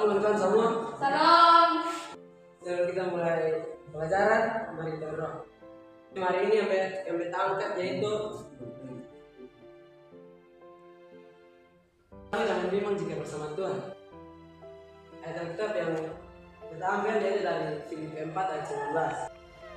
teman-teman semua. Salam. Sebelum kita mulai pelajaran, mari kita berdoa. Hari ini yang kita angkat yaitu kami jangan bimbang jika bersama Tuhan. Ayat Alkitab yang kita ambil yaitu dari Filipi 4 ayat 19.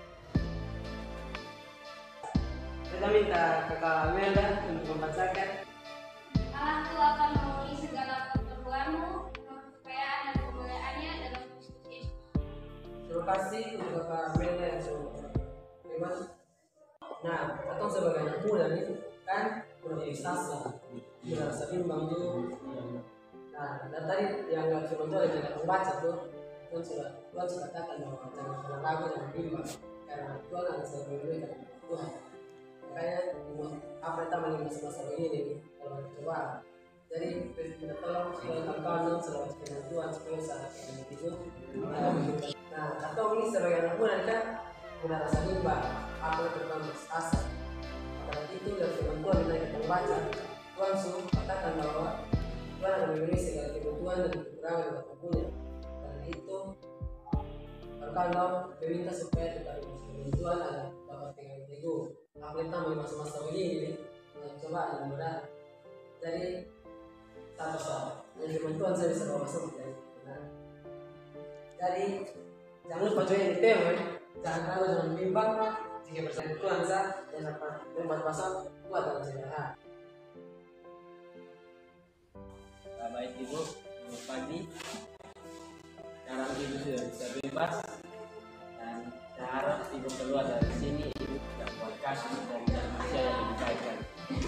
Kita minta kakak Amelia untuk membacakan. Anakku akan memenuhi segala keperluanmu, kekayaan dan kemuliaannya dalam Kristus Yesus. Terima kasih untuk kakak Amelia yang sudah bebas. Nah, atau sebagai anak muda nih kan udah prestasi, udah rasa bimbang juga. Nah, dan tadi yang nggak cuma itu ada yang membaca tuh, Tuhan sudah katakan bahwa jangan pernah ragu, jangan bimbang, karena Tuhan akan selalu memberikan Tuhan. Makanya apa yang taman masa-masa ini nih, kalau coba. Jadi kita tolong supaya kawan-kawan selalu dengan Tuhan supaya saat ini itu. Nah, atau ini sebagai anak muda kan udah rasa bimbang, apa yang terkait prestasi. Apalagi itu dari firman Tuhan kita membaca, Tuhan suruh katakan bahwa Tuhan akan memberi segala kebutuhan dan kekurangan yang kita punya. Karena itu, kalau meminta supaya kita Tuhan ada dapat pegang teguh. Apalagi di masa-masa ini, coba yang benar. Jadi satu yang firman Tuhan saya bisa bawa masuk ya. Jadi jangan lupa join di tema, jangan ragu, jangan bimbang. Jika bersama Tuhan saya dapat membuat pasal kuat dalam segala. Baik Ibu, selamat pagi. Sekarang Ibu sudah bisa bebas dan saya harap Ibu keluar dari sini Ibu tidak buat kasih dari manusia yang dibaikan.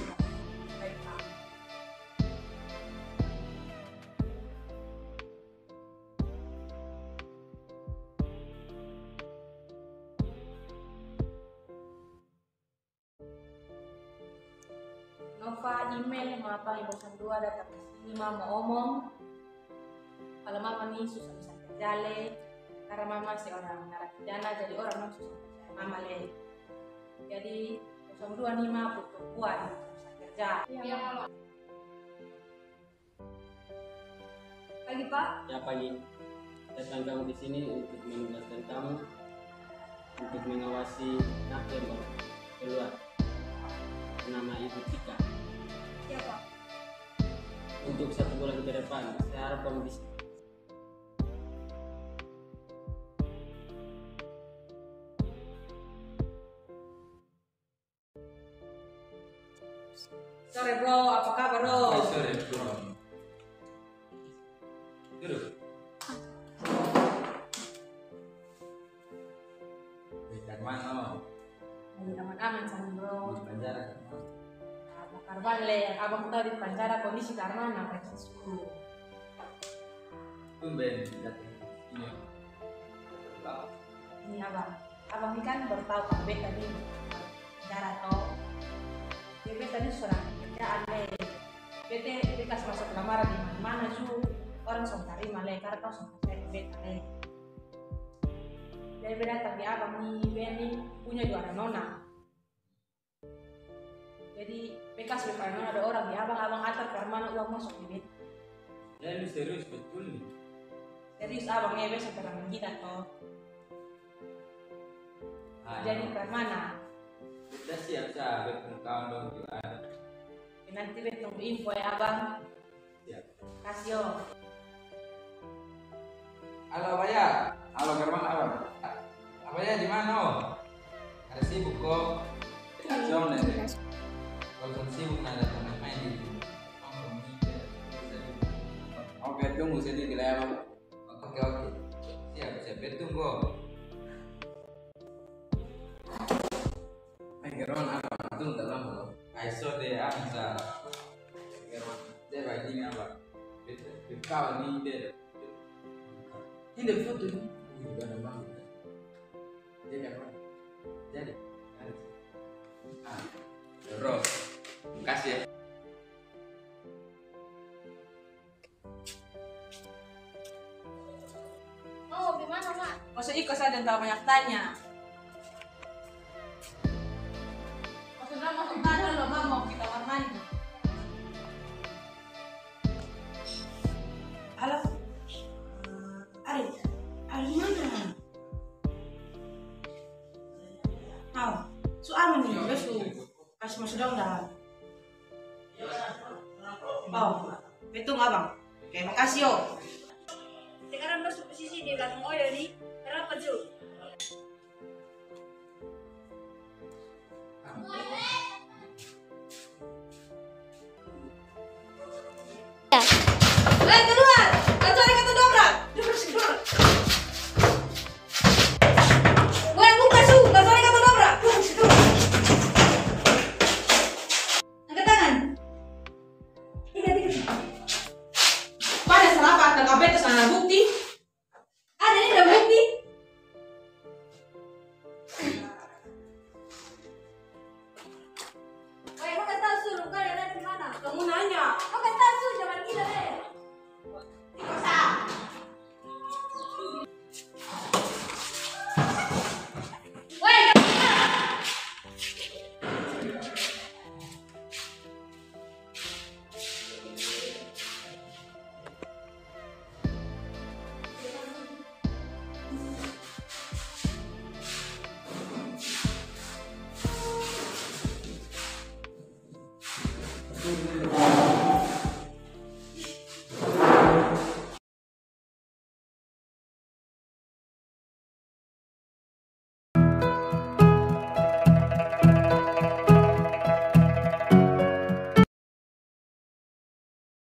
Nova email mengapa Ibu Sandua datang ke sini mau omong kalau mama nih susah bisa kerja karena mama seorang narapidana jadi orang yang susah kerja mama le jadi Ibu Sandua nih mah butuh kuat susah kerja. Iya, Mama. Pagi, Pak. Ya pagi. Datang kamu di sini untuk menugaskan kamu untuk mengawasi napi yang baru keluar. Nama Ibu Tika. Iya, Pak. Untuk 1 bulan ke depan, saya harap kamu bisa. Sore bro, apa kabar bro? Sore bro. Duduk. Dekat mana? Lagi aman-aman sama bro. Di penjara. Apa kabar le? Abang tahu di penjara kondisi karena apa susu. Tumben datang ini. Ini abang ini kan baru tahu kan beta nih penjara toh. Dia beta nih seorang kerjaan le. Beta kasih masuk lamaran di mana-mana su orang sudah terima le karena kau sudah percaya beta le. Jadi beta datang di abang nih, beta nih punya 2 anak nona. Jadi beta kasih para nona ada orang di abang atar ke mana uang masuk di beta. Ya ini serius betul nih. Serius abang ya besok terang kita toh. Jadi ke mana? Kita siap sahabat kawan dong juga. Nanti beta tunggu info ya abang. Siap. Kasih yo. Halo Abaya. Halo German abang. Abaya di mana? Ada sibuk kok. Jom deh. Kalau sibuk ada teman main di Oke, tunggu sedikit lah abang. Oke. Siap tunggu. German abang, tunggu tak lama. Aiso deh bisa. German, dia baik ini abang. Kawan ini dia. Ini foto ini. Bukan abang. Jadi apa? Jadi. Bro, makasih ya. Oh, gimana, Mak? Masuk ikut saya dan tahu banyak tanya. Masuk tanya lo mau kita kamar mandi. Halo. Bang Oyo nih, berapa Ju? Ya. Terus